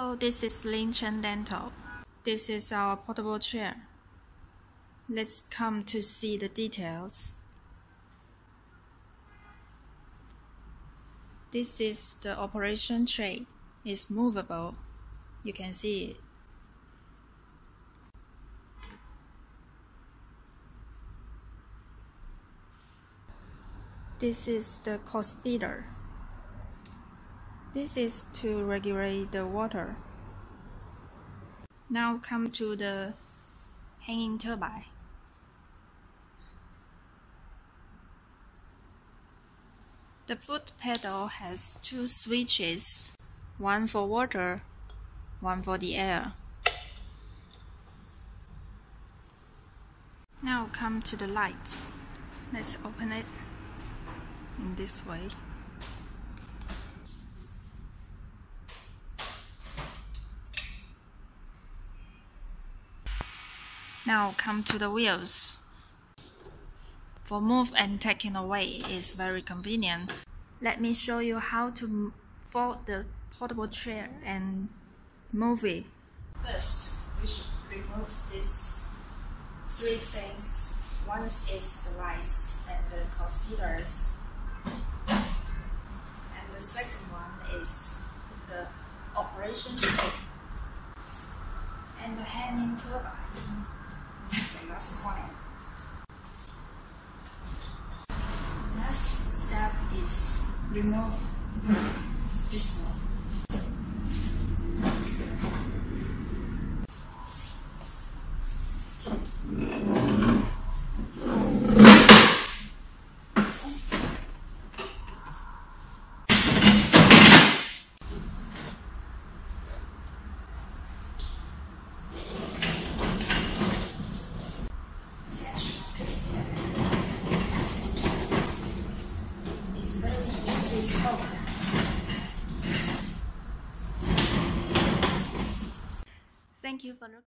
Hello, this is Lingchen Dental. This is our portable chair. Let's come to see the details. This is the operation tray. It's movable. You can see it. This is the speeder. This is to regulate the water. Now come to the hanging turbine. The foot pedal has two switches, one for water, one for the air. Now come to the light. Let's open it in this way. Now come to the wheels. For move and taking away is very convenient. Let me show you how to fold the portable chair and move it. First, we should remove these three things. One is the lights and the speeders. And the second one is the operation tray. And the hanging turbine is the last one. Next step is remove this one. Thank you for looking.